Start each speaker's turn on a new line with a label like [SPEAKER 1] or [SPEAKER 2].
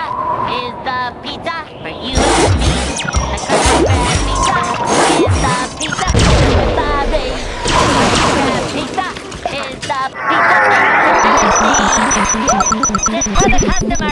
[SPEAKER 1] is the pizza for you and me. The crusty crab pizza is the pizza with the base. Crab pizza is the pizza for the customer.